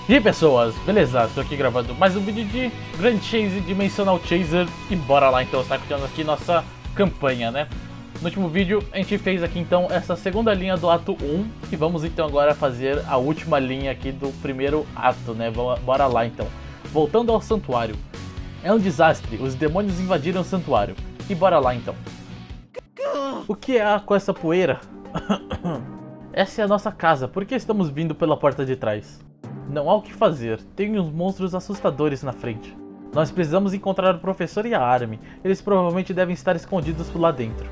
E aí pessoas, beleza? Estou aqui gravando mais um vídeo de Grand Chase Dimensional Chaser e bora lá então, está continuando aqui nossa campanha, né? No último vídeo a gente fez aqui então essa segunda linha do ato 1 e vamos então agora fazer a última linha aqui do primeiro ato, né? Bora lá então. Voltando ao santuário. É um desastre, os demônios invadiram o santuário. E bora lá então. O que há com essa poeira? Essa é a nossa casa, por que estamos vindo pela porta de trás? Não há o que fazer, tem uns monstros assustadores na frente. Nós precisamos encontrar o professor e a Armin, eles provavelmente devem estar escondidos por lá dentro.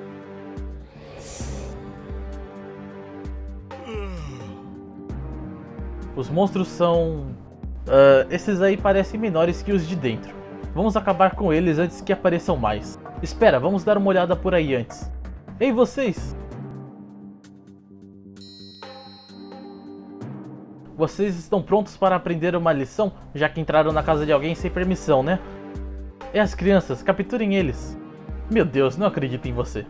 Os monstros são... esses aí parecem menores que os de dentro. Vamos acabar com eles antes que apareçam mais. Espera, vamos dar uma olhada por aí antes. Ei vocês! Vocês estão prontos para aprender uma lição, já que entraram na casa de alguém sem permissão, né? É as crianças, capturem eles. Meu Deus, não acredito em você.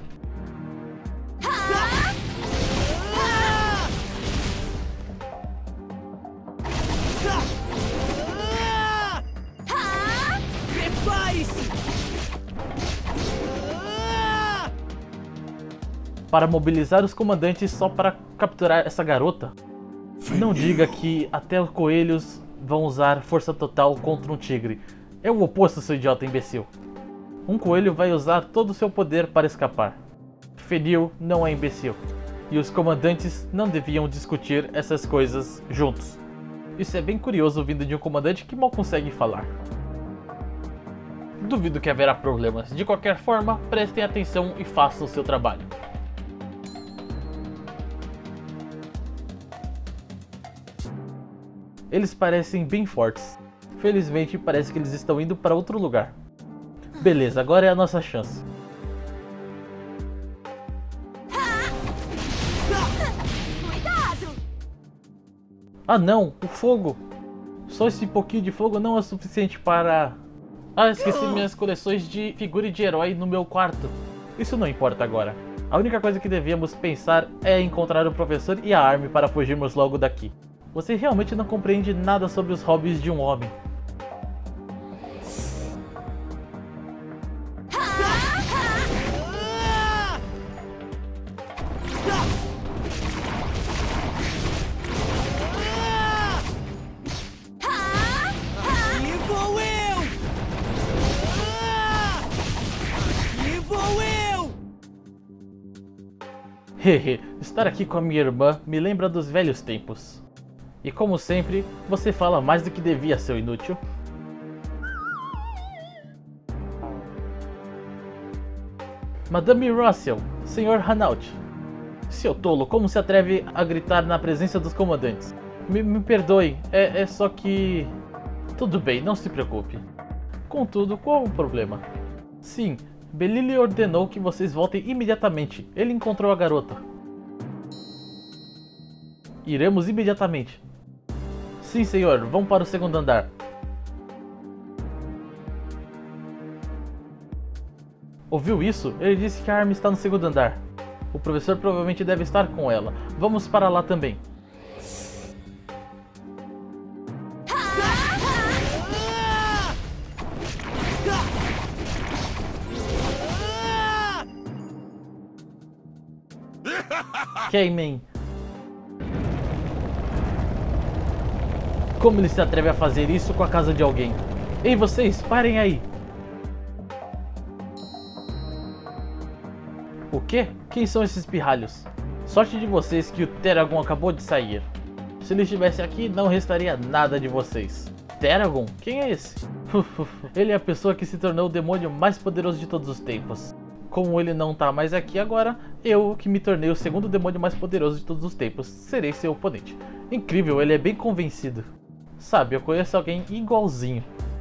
Para mobilizar os comandantes só para capturar essa garota? Não diga que até os coelhos vão usar força total contra um tigre. É o oposto, seu idiota imbecil. Um coelho vai usar todo o seu poder para escapar. Fenil não é imbecil. E os comandantes não deviam discutir essas coisas juntos. Isso é bem curioso vindo de um comandante que mal consegue falar. Duvido que haverá problemas. De qualquer forma, prestem atenção e façam o seu trabalho. Eles parecem bem fortes. Felizmente parece que eles estão indo para outro lugar. Beleza, agora é a nossa chance. Ah não, o fogo! Só esse pouquinho de fogo não é suficiente para... Ah, esqueci minhas coleções de figura de herói no meu quarto. Isso não importa agora. A única coisa que devíamos pensar é encontrar o professor e a Armin para fugirmos logo daqui. Você realmente não compreende nada sobre os hobbies de um homem. E vou eu! E vou eu! Hehe, estar aqui com a minha irmã me lembra dos velhos tempos. E como sempre, você fala mais do que devia, seu inútil. Madame Russell, Sr. Hanaut. Seu tolo, como se atreve a gritar na presença dos comandantes? Me perdoe, é só que... Tudo bem, não se preocupe. Contudo, qual o problema? Sim, Belili ordenou que vocês voltem imediatamente. Ele encontrou a garota. Iremos imediatamente. Sim, senhor, vamos para o segundo andar. Ouviu isso? Ele disse que a Armin está no segundo andar. O professor provavelmente deve estar com ela. Vamos para lá também. K-Man. Como ele se atreve a fazer isso com a casa de alguém? Ei vocês, parem aí! O quê? Quem são esses pirralhos? Sorte de vocês que o Teragon acabou de sair. Se ele estivesse aqui, não restaria nada de vocês. Teragon? Quem é esse? Ele é a pessoa que se tornou o demônio mais poderoso de todos os tempos. Como ele não tá mais aqui agora, eu, que me tornei o segundo demônio mais poderoso de todos os tempos, serei seu oponente. Incrível, ele é bem convencido. Sabe, eu conheço alguém igualzinho.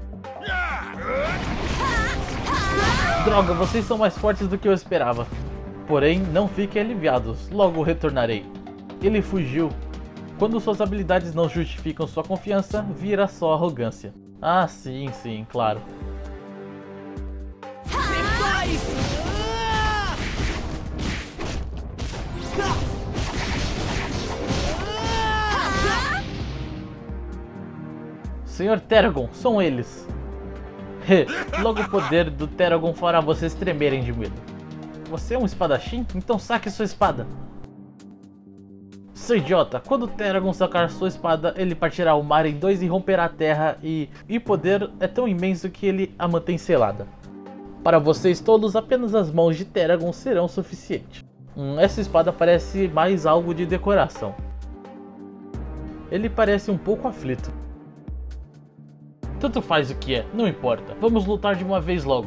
Droga, vocês são mais fortes do que eu esperava. Porém, não fiquem aliviados, logo retornarei. Ele fugiu. Quando suas habilidades não justificam sua confiança, vira só arrogância. Ah, sim, claro. Senhor Teragon, são eles. Logo o poder do Teragon fará vocês tremerem de medo. Você é um espadachim? Então saque sua espada. Seu idiota, quando o Teragon sacar sua espada, ele partirá o mar em dois e romperá a terra e o poder é tão imenso que ele a mantém selada. Para vocês todos, apenas as mãos de Teragon serão suficientes. Essa espada parece mais algo de decoração. Ele parece um pouco aflito. Tanto faz o que é, não importa. Vamos lutar de uma vez logo.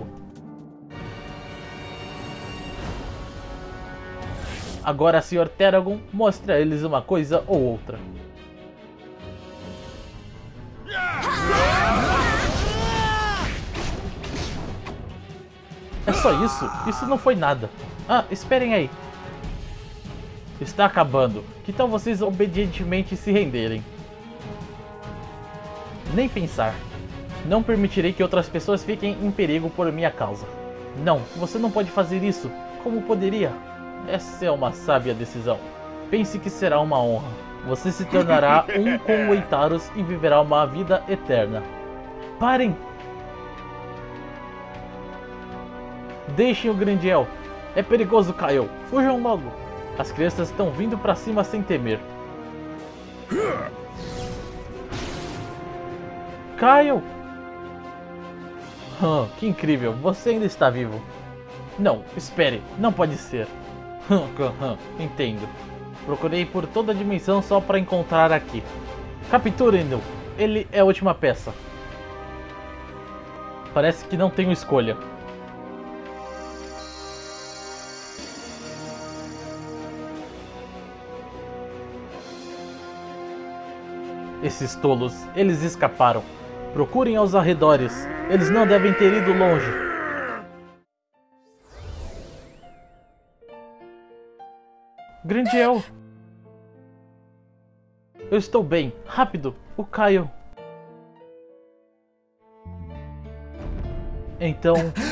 Agora, Sr. Teragon, mostre a eles uma coisa ou outra. É só isso? Isso não foi nada. Ah, esperem aí. Está acabando. Que tal vocês obedientemente se renderem? Nem pensar. Não permitirei que outras pessoas fiquem em perigo por minha causa. Não, você não pode fazer isso. Como poderia? Essa é uma sábia decisão. Pense que será uma honra. Você se tornará um com o Eitaros e viverá uma vida eterna. Parem! Deixem o Grandiel. É perigoso, Kyle. Fujam logo. As crianças estão vindo pra cima sem temer. Kyle! Que incrível, você ainda está vivo. Não, espere, não pode ser. Entendo. Procurei por toda a dimensão só para encontrar aqui. Capturem-no, ele é a última peça. Parece que não tenho escolha. Esses tolos, eles escaparam. Procurem aos arredores. Eles não devem ter ido longe. Grandiel! Eu estou bem. Rápido! O Kyle! Então...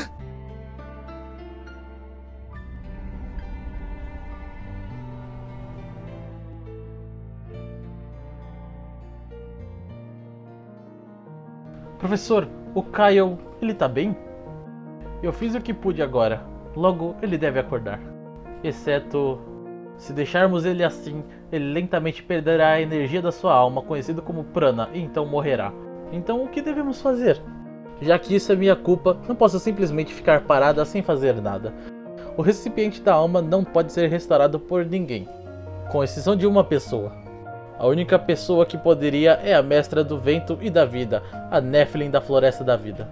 Professor, o Kyle, ele tá bem? Eu fiz o que pude agora. Logo, ele deve acordar. Exceto... se deixarmos ele assim, ele lentamente perderá a energia da sua alma, conhecido como prana, e então morrerá. Então o que devemos fazer? Já que isso é minha culpa, não posso simplesmente ficar parada sem fazer nada. O recipiente da alma não pode ser restaurado por ninguém, com exceção de uma pessoa. A única pessoa que poderia é a Mestra do Vento e da Vida, a Nephilim da Floresta da Vida.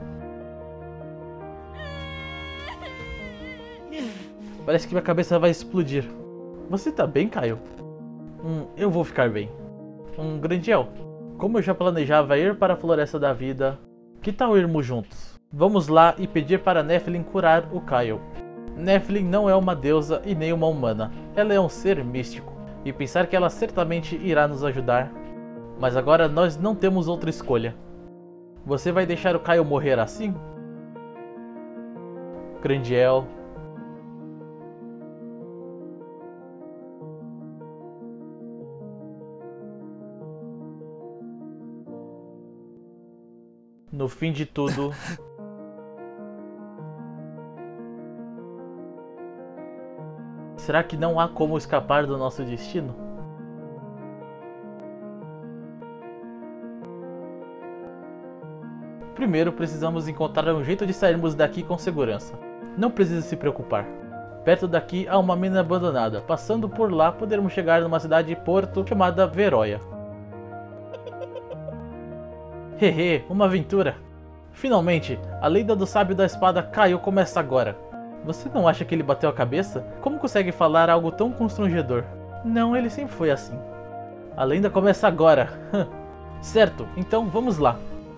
Parece que minha cabeça vai explodir. Você tá bem, Kyle? Eu vou ficar bem. Grandiel, como eu já planejava ir para a Floresta da Vida, que tal irmos juntos? Vamos lá e pedir para Nephilim curar o Kyle. Nephilim não é uma deusa e nem uma humana. Ela é um ser místico. E pensar que ela certamente irá nos ajudar. Mas agora nós não temos outra escolha. Você vai deixar o Kyle morrer assim? Grandiel... No fim de tudo... Será que não há como escapar do nosso destino? Primeiro precisamos encontrar um jeito de sairmos daqui com segurança. Não precisa se preocupar. Perto daqui há uma mina abandonada. Passando por lá poderemos chegar numa cidade-porto chamada Veróia. Hehe, uma aventura! Finalmente, a lenda do sábio da espada Kyle começa agora. Você não acha que ele bateu a cabeça? Como consegue falar algo tão constrangedor? Não, ele sempre foi assim. A lenda começa agora. Certo, então vamos lá.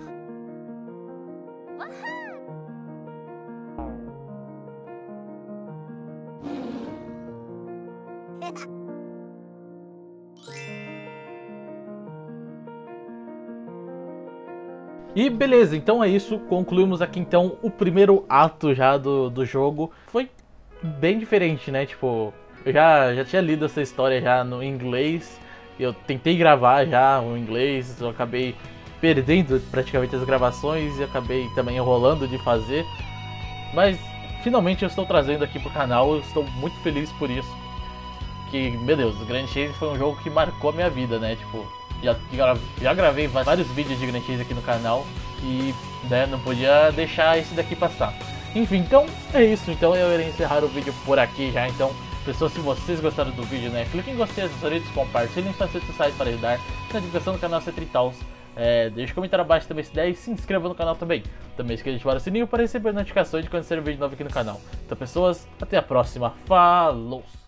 E beleza, então é isso, concluímos aqui então o primeiro ato já do jogo. Foi bem diferente, né, tipo, eu já tinha lido essa história já no inglês, eu tentei gravar já o inglês, eu acabei perdendo praticamente as gravações e acabei também enrolando de fazer. Mas finalmente eu estou trazendo aqui pro canal, eu estou muito feliz por isso. Que, meu Deus, o Grand Chase foi um jogo que marcou a minha vida, né? Tipo, já gravei vários vídeos de Grand Chase aqui no canal e, né, não podia deixar esse daqui passar. Enfim, então é isso. Então eu irei encerrar o vídeo por aqui já. Então, pessoal, se vocês gostaram do vídeo, né, clique em gostei, acessorios, compartilhem nas redes sociais para ajudar na divulgação do canal C30. Deixe um comentário abaixo também se der e se inscreva no canal também. Também esqueça de ativar o sininho para receber notificações de quando sair um vídeo novo aqui no canal. Então, pessoas, até a próxima. Falou!